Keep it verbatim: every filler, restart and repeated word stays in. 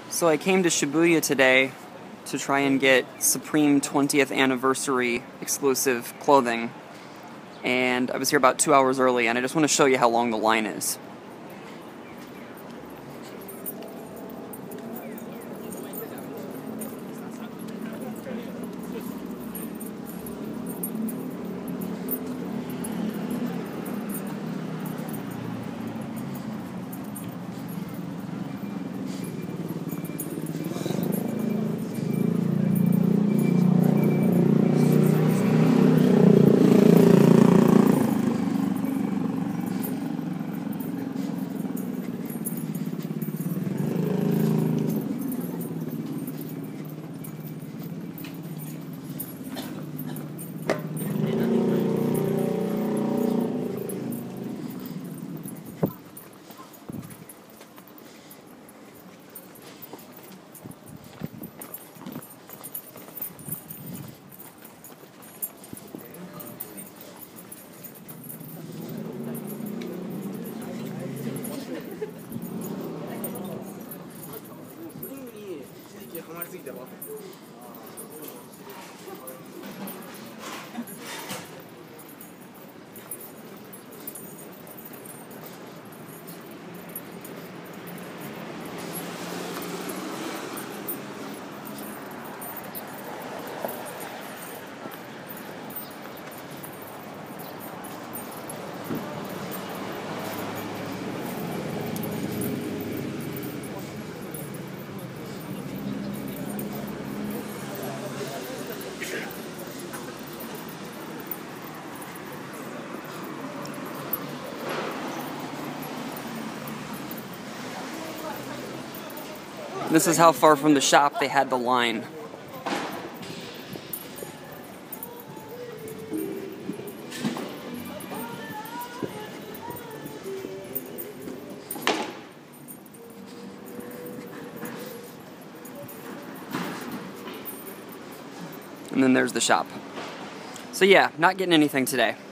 So I came to Shibuya today to try and get Supreme twentieth anniversary exclusive clothing, and I was here about two hours early, and I just want to show you how long the line is. This is how far from the shop they had the line. And then there's the shop. So yeah, not getting anything today.